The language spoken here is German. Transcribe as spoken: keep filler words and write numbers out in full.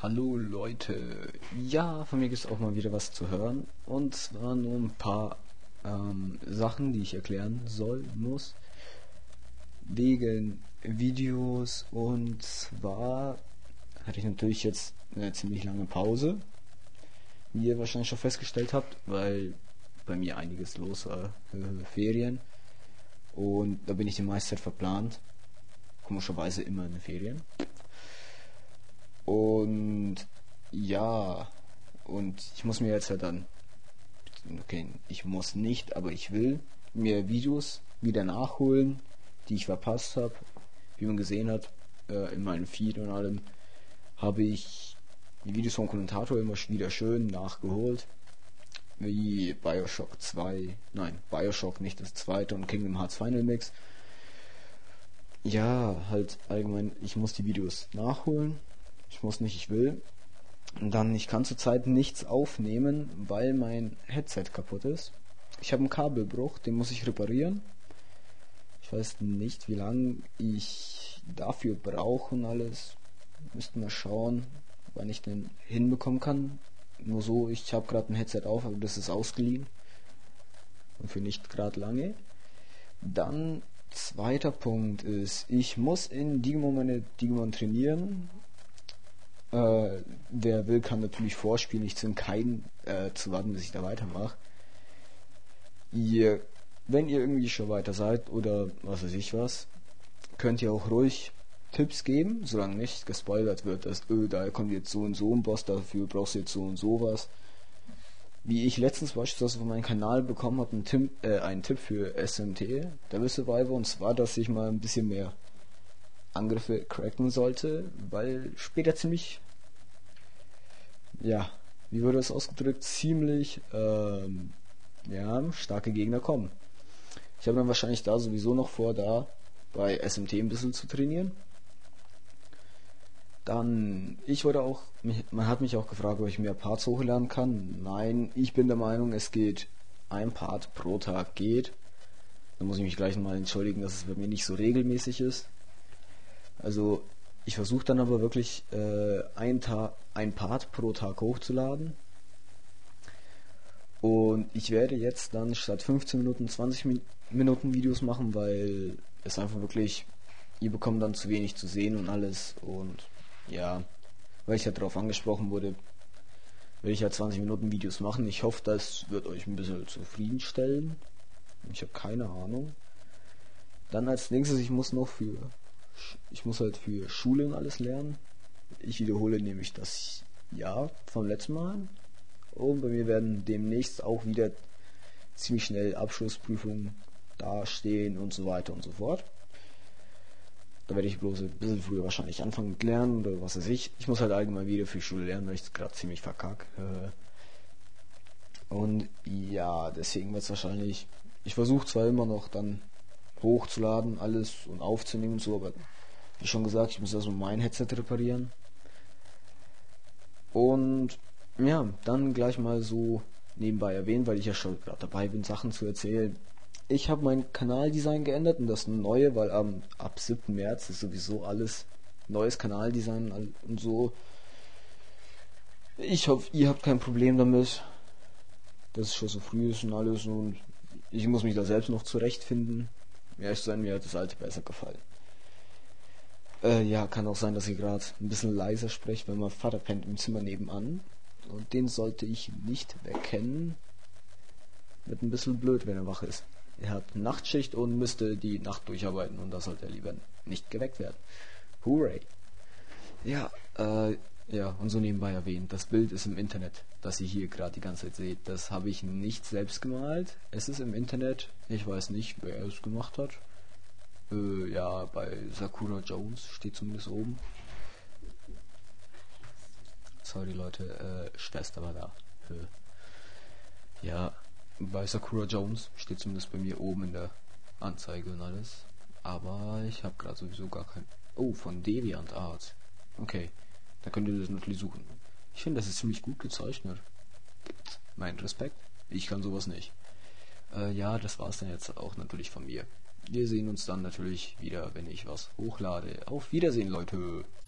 Hallo Leute, ja, von mir gibt es auch mal wieder was zu hören. Und zwar nur ein paar ähm, Sachen, die ich erklären soll, muss, wegen Videos. Und zwar hatte ich natürlich jetzt eine ziemlich lange Pause, wie ihr wahrscheinlich schon festgestellt habt, weil bei mir einiges los war, äh, Ferien. Und da bin ich die meiste Zeit verplant, komischerweise immer in den Ferien. Und ja, und ich muss mir jetzt ja dann, okay, ich muss nicht, aber ich will mir Videos wieder nachholen, die ich verpasst habe. Wie man gesehen hat, äh, in meinem Feed und allem, habe ich die Videos vom Kommentator immer wieder schön nachgeholt. Wie Bioshock zwei, nein, Bioshock nicht das zweite und Kingdom Hearts Final Mix. Ja, halt allgemein, ich muss die Videos nachholen. Ich muss nicht, ich will. Und dann, ich kann zurzeit nichts aufnehmen, weil mein Headset kaputt ist. Ich habe einen Kabelbruch, den muss ich reparieren. Ich weiß nicht, wie lange ich dafür brauche und alles. Müssten wir schauen, wann ich den hinbekommen kann. Nur so, ich habe gerade ein Headset auf, aber das ist ausgeliehen. Und für nicht gerade lange. Dann, zweiter Punkt ist, ich muss in Digimon meine Digimon trainieren. Äh, wer will, kann natürlich vorspielen. Ich zwinge keinen äh, zu warten, bis ich da weitermache. Ihr, wenn ihr irgendwie schon weiter seid oder was weiß ich was, könnt ihr auch ruhig Tipps geben, solange nicht gespoilert wird, dass öh, da kommt jetzt so und so ein Boss, dafür brauchst du jetzt so und so was. Wie ich letztens beispielsweise von meinem Kanal bekommen habe, einen, Tim, äh, einen Tipp für S M T, Devil Survivor, und zwar, dass ich mal ein bisschen mehr Angriffe cracken sollte, weil später ziemlich, ja, wie wurde das ausgedrückt, ziemlich ähm, ja, starke Gegner kommen. Ich habe dann wahrscheinlich da sowieso noch vor, da bei S M T ein bisschen zu trainieren. Dann, ich wurde auch, man hat mich auch gefragt, ob ich mehr Parts hochladen kann. Nein, ich bin der Meinung, es geht, ein Part pro Tag geht. Da muss ich mich gleich mal entschuldigen, dass es bei mir nicht so regelmäßig ist. Also ich versuche dann aber wirklich äh, ein, Ta- ein Part pro Tag hochzuladen. Und ich werde jetzt dann statt fünfzehn Minuten zwanzig Min- Minuten Videos machen, weil es einfach wirklich, ihr bekommt dann zu wenig zu sehen und alles. Und ja, weil ich ja darauf angesprochen wurde, will ich ja zwanzig Minuten Videos machen. Ich hoffe, das wird euch ein bisschen zufriedenstellen. Ich habe keine Ahnung. Dann als nächstes, ich muss noch für Ich muss halt für Schule und alles lernen. Ich wiederhole nämlich das Jahr vom letzten Mal. Und bei mir werden demnächst auch wieder ziemlich schnell Abschlussprüfungen dastehen und so weiter und so fort. Da werde ich bloß ein bisschen früher wahrscheinlich anfangen mit Lernen oder was weiß ich. Ich muss halt allgemein wieder für Schule lernen, weil ich es gerade ziemlich verkacke. Und ja, deswegen wird es wahrscheinlich. Ich versuche zwar immer noch dann hochzuladen, alles und aufzunehmen und so, aber wie schon gesagt, ich muss also mein Headset reparieren. Und ja, dann gleich mal so nebenbei erwähnen, weil ich ja schon gerade dabei bin, Sachen zu erzählen. Ich habe mein Kanaldesign geändert und das neue, weil am, ab siebten März ist sowieso alles neues Kanaldesign und so. Ich hoffe, ihr habt kein Problem damit, dass es schon so früh ist und alles, und ich muss mich da selbst noch zurechtfinden. Ja, sein, mir hat das alte besser gefallen. Äh, ja, kann auch sein, dass ich gerade ein bisschen leiser spreche, weil mein Vater pennt im Zimmer nebenan. Und den sollte ich nicht wecken. Wird ein bisschen blöd, wenn er wach ist. Er hat Nachtschicht und müsste die Nacht durcharbeiten, und da sollte er lieber nicht geweckt werden. Hooray! Ja, äh, ja, und so nebenbei erwähnt, das Bild ist im Internet, das ihr hier gerade die ganze Zeit seht. Das habe ich nicht selbst gemalt. Es ist im Internet. Ich weiß nicht, wer es gemacht hat. Äh, ja, bei Sakura Jones steht zumindest oben. Sorry Leute, äh, Schwester war da. Äh, ja, bei Sakura Jones steht zumindest bei mir oben in der Anzeige und alles. Aber ich habe gerade sowieso gar kein... Oh, von Deviant Art. Okay, da könnt ihr das natürlich suchen. Ich finde, das ist ziemlich gut gezeichnet. Mein Respekt. Ich kann sowas nicht. Äh, ja, das war's dann jetzt auch natürlich von mir. Wir sehen uns dann natürlich wieder, wenn ich was hochlade. Auf Wiedersehen, Leute.